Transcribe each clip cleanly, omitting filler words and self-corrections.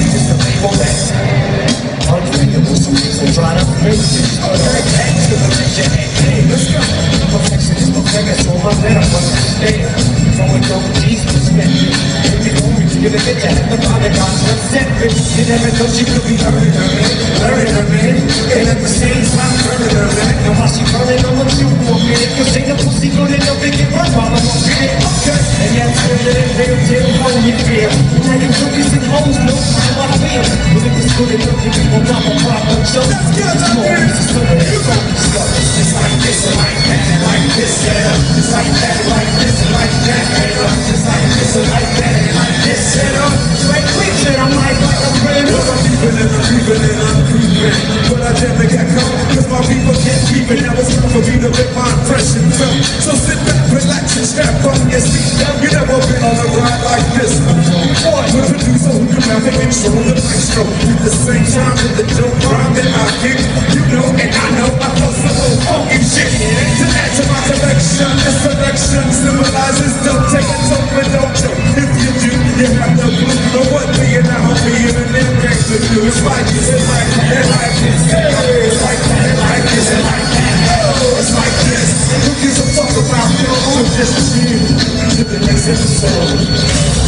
just a label that unreadable, some people try to face it. Okay, back to the vision. Hey, let's go. Perfection is perfect, so my letter must stay. From a dope G's perspective, baby, always gonna get that. The body got perceptive. You never know she could be learning her, man. And at the same time, turning her back. And while she turning on what you want, man. Cause ain't a pussy good enough to get run while I'm on it. Okay, and that's further than real till when you feel. Now you cookies and hoes, no time I feel. But if it's good enough, you can pop a proper show. It's more easy, so it's all stuff. It's like this and like that and like this, yeah. It's like that and like this and like that, yeah. It's like this and like that and like this, yeah. Like preaching, I'm like a friend. I'm creeping. But I never get caught, cause my people can't keep it. Now it's time for me to make my impression felt. So sit back, relax, and strap on your seatbelt. You never been on a ride like this before. With a producer who can have an intro, the maestro. At the same time with the dope rhyme that I kick. You know and I know I flow some old funky shit. To add to my collection, this selection symbolizes don't take a toke but don't joke. If you do, you have no clue. But what being a homie in a name gang to do? It's like this, it's like that, and like this. It's like that, and like this, and like that. Oh, it's like this. Who gives a fuck about you? So just tune to the next episode.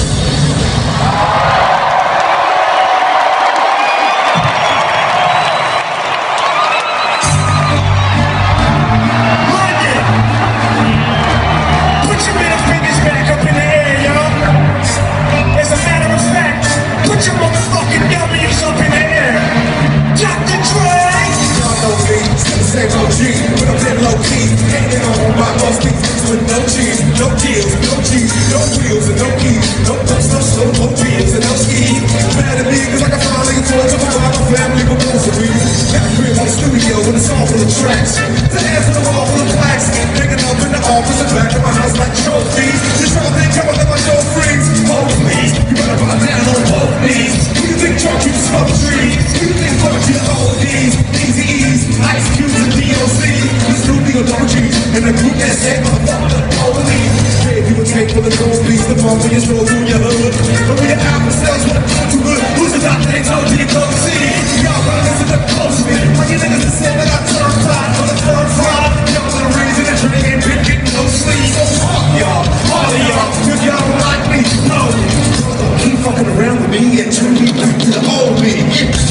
No deals, no G's, no wheels, and no keys. No books, no slow, no deals, and no skis. Mad at me, cause I can finally afford to provide my family with groceries. Got a crib in the studio with a song full of tracks. The ass on the wall full of plaques. Hanging up in the office and back of my house like trophies. This whole thing come up with my dough freaks. Oh please, you better buy down on both knees. Who you think drunk you smoke trees? Who you think fucked you all these? Easy E's, Ice Cubes, and DOC. The studio double G's, and the group that said motherfucker, police. You would take for the gold piece, the bump when you stroll through your hood. But when your album sells, what too good? Who's the doctor they told you to go see? Y'all gonna listen to close to me. When you niggas that said that I turn side for the third side. Y'all the reason that you ain't been getting no sleep. So fuck y'all, all of y'all. If y'all don't like me, no. Keep fucking around with me and turn me back to the old me.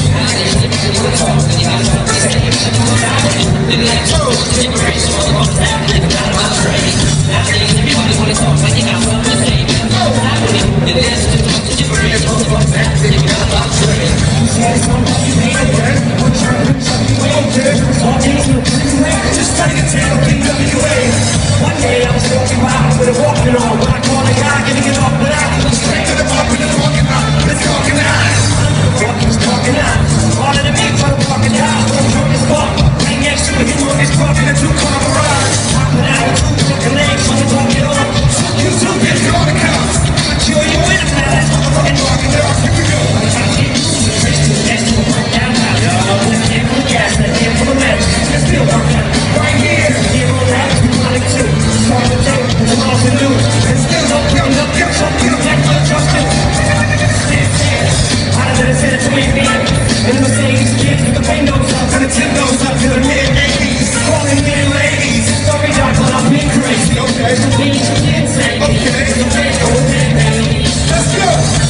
One day I was walking by with a walking on. When I caught a guy getting it off, but I was straight to the bar with the walking out. It's talking out. He's talking out. Harder than me, trying to walk it down. I'm drunk as fuck. Right next to him, he's talking in a two-car garage. I put out a two fucking legs, trying to walk it on. You two get on the couch. I'm sure you win now. That's motherfucking walking out. Here we go. I'm trying to get you to the rich to the next to the work down now. This game for the gas, that game for the match. Let's still work out. Right here. Here on that, we want it too. Start the day, the laws and news. And still don't kill, no kill, so kill, that for the trust you. Hotter than a Santa to me, and the Mercedes kids with the windows up, and the Nintendo's up to the mid-80s. Calling me ladies. Sorry, Doc, but I've been crazy. Okay. It's the beach, you can't say. Okay. It's the bed, go ahead, baby. Let's go.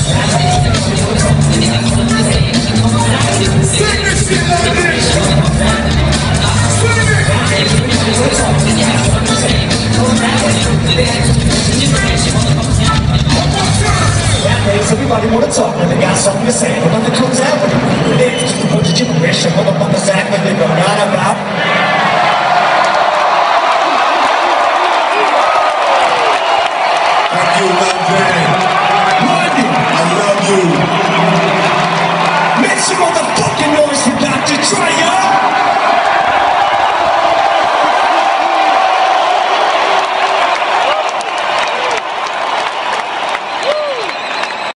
Sing this shit like this. Sing it. Everybody wanna talk when they got something to say, but nothing comes out when they just a bunch of gibberish and motherfuckers act like they know not about.